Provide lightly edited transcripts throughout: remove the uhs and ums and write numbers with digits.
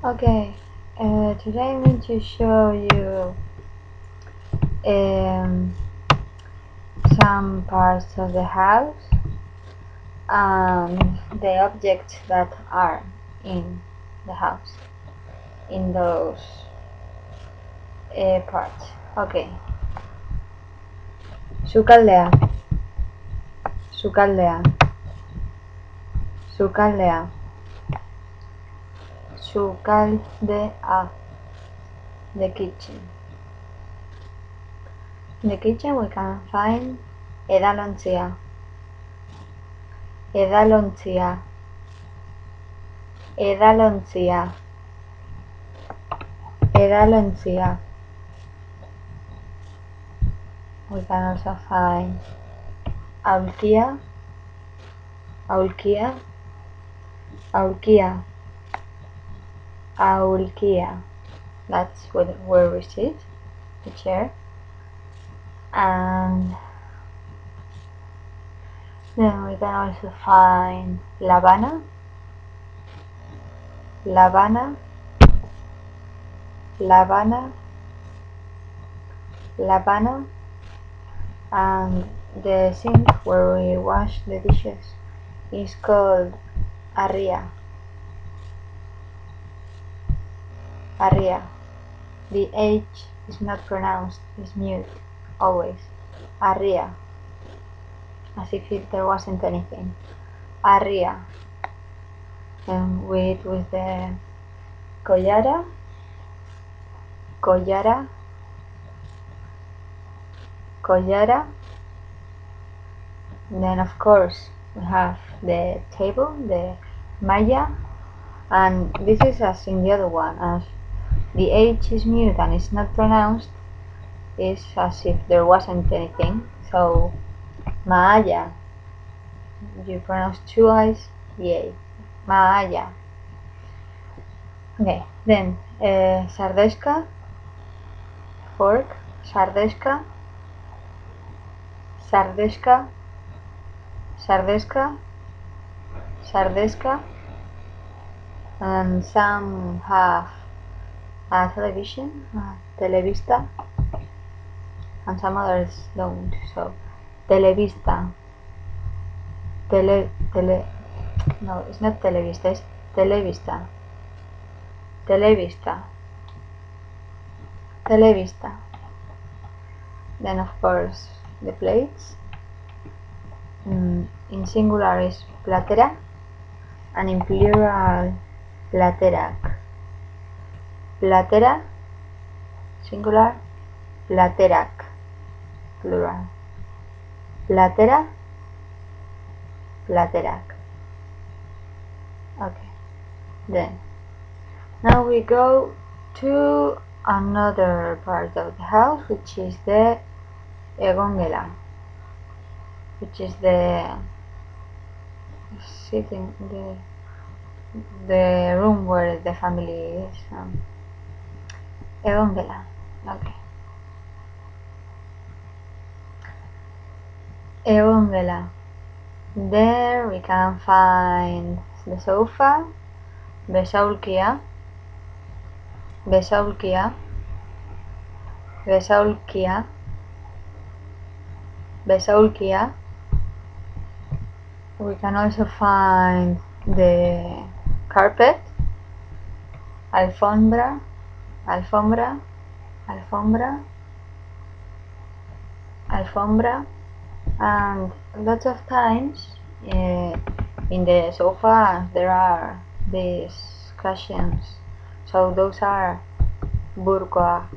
Okay, today I'm going to show you some parts of the house and the objects that are in the house, in those parts. Okay. Sukaldea, sukaldea, sukaldea, sukaldea. The kitchen. In the kitchen we can find edalontzia, edalontzia, edalontzia, edalontzia. We can also find aulkia, aulkia, aulkia, aulkia. That's where we sit, the chair. And then we can also find labana, labana, labana, labana, and the sink where we wash the dishes is called arria, arria. The H is not pronounced, it's mute, always. Arria, as if there wasn't anything. Arria. And we eat with the collara, collara, collara. Then of course we have the table, the maya, and this is as in the other one, as the H is mute and it's not pronounced, it's as if there wasn't anything. So maaya, you pronounce two I's, the A, maaya. Okay, then sardeshka, fork, sardeshka, sardeshka, sardeshka, sardeshka, and some have a television, televista, and some others don't. So televista, no, it's not televista, it's televista, televista, televista. Then of course the plates. In singular is platera, and in plural platerac. Platera, singular, platerac, plural. Platera, platerac. Okay, then now we go to another part of the house, which is the egongela, which is the sitting, the room where the family is. Egongela. Okay. Egongela. There we can find the sofa, besaulkia, besaulkia, besaulkia, besaulkia. We can also find the carpet, alfombra, alfombra, alfombra, alfombra, and lots of times in the sofa there are these cushions, so those are burkoa,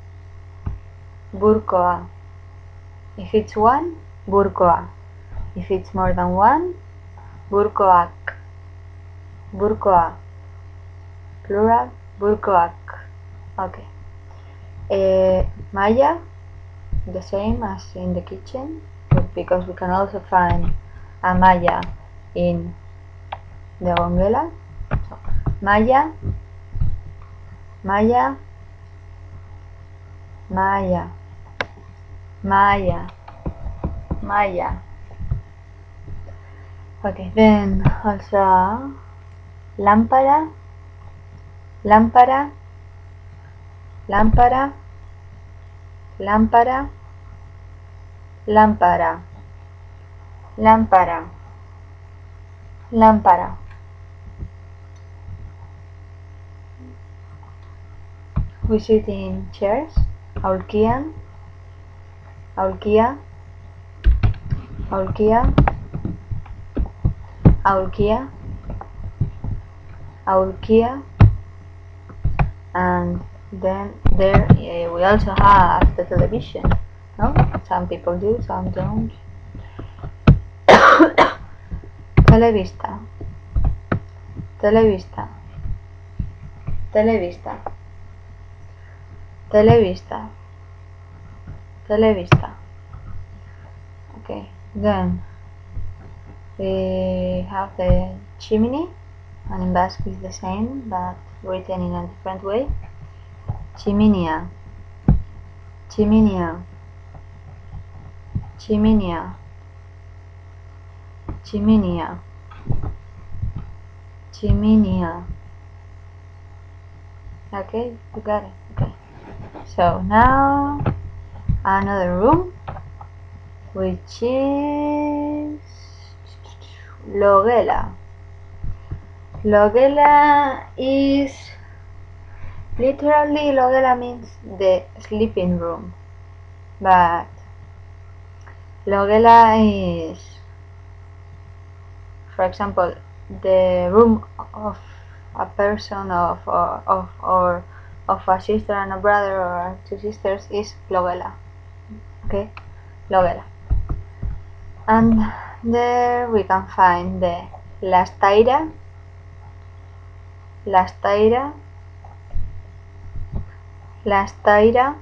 burkoa. If it's one, burkoa. If it's more than one, burkoak, burkoa, plural, burkoak. Okay. Maya, the same as in the kitchen, because we can also find a maya in the egongela. So, maya, maya, maya, maya, maya. Okay, then also lámpara, lámpara, lámpara, lámpara, lámpara, lámpara, lámpara. We sit in chairs, aulkian, aulkia, aulkia, aulkia, aulkia, and then there we also have the television. No? Some people do, some don't. Televista, televista, televista, televista, televista. Okay, then we have the chimney, and in Basque is the same but written in a different way. Chimenea, chimenea, chimenea, chimenea, chimenea. Okay, you got it. Okay, so now another room, which is logela. Logela is literally, logela means the sleeping room, but logela is, for example, the room of a person of a sister and a brother or two sisters is logela. Okay, logela. And there we can find the lastaira, lastaira, lastaira,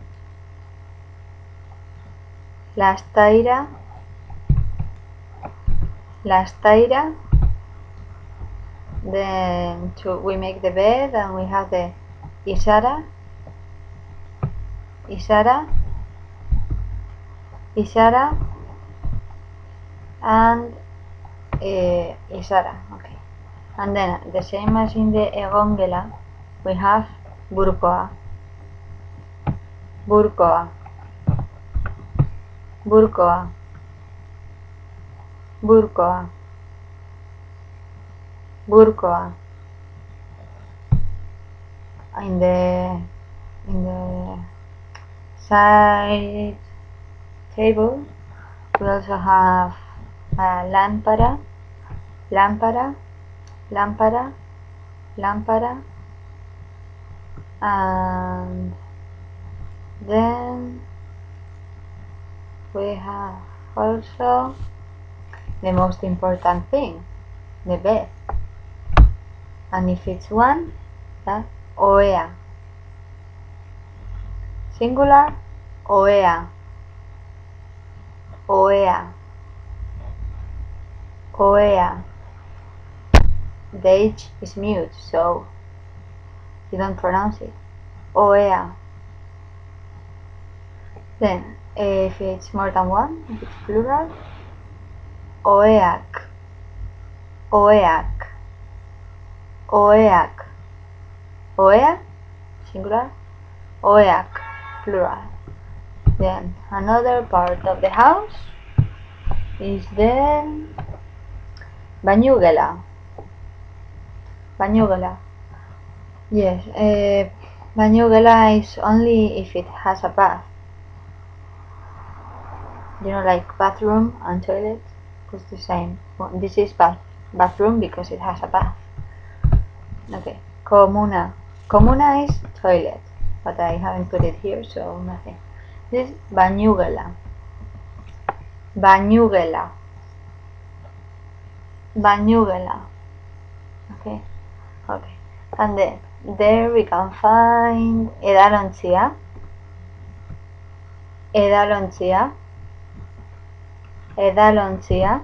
lastaira, lastaira. Then we make the bed and we have the isara, isara, isara, and isara. Okay, and then the same as in the egongela, we have burkoa, burkoa, burkoa, burkoa, burkoa. In the side table we also have lámpara, lámpara, lámpara, lámpara, and then we have also the most important thing, the bed. And if it's one, that's oea. Singular, oea, oea, oea. The H is mute, so you don't pronounce it. Oea. Then, if it's more than one, if it's plural, oeak, oeak, oeak, oea, singular, oeak, plural. Then another part of the house is the bañugela. Bañugela. Yes, bañugela is only if it has a bath. You know, like bathroom and toilet, it's the same. Well, this is bathroom because it has a bath. Okay, comuna. Comuna is toilet, but I haven't put it here, so nothing. This is bañugela. Bañugela. Bañugela. Okay, okay. And then there we can find edalontzia, edalontzia, edalontzia,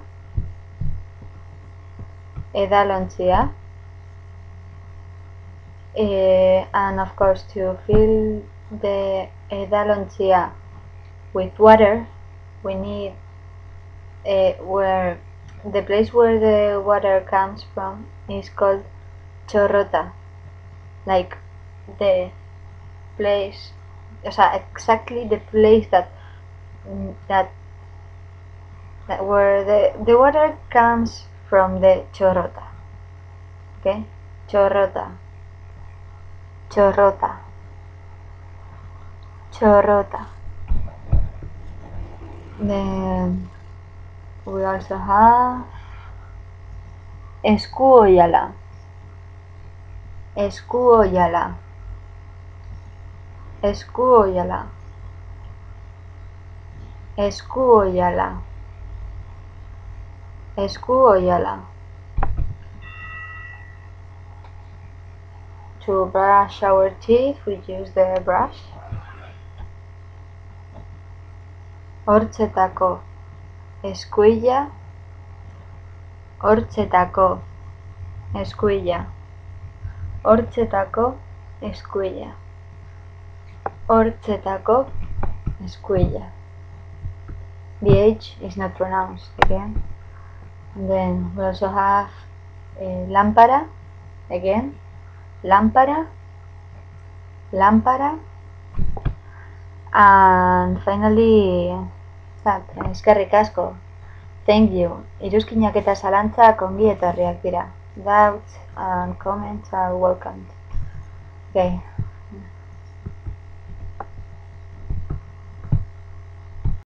edalontzia. And of course, to fill the edalontzia with water, we need where the place where the water comes from is called chorrota, like the place, exactly the place that where the water comes from the chorrota. Okay, chorrota, chorrota, chorrota. Then we also have escuoyala, escuoyala, escuoyala, escuoyala, escuoyala. To brush our teeth, we use the brush. Hortzetako eskuila, hortzetako eskuila, hortzetako eskuila, hortzetako eskuila. The H is not pronounced again. And then we also have lámpara, again, lámpara, lámpara. And finally, that, eskerrik asko. Thank you. Iruzkinak eta zalantzak ongi etorriak dira. Doubts and comments are welcome. Okay.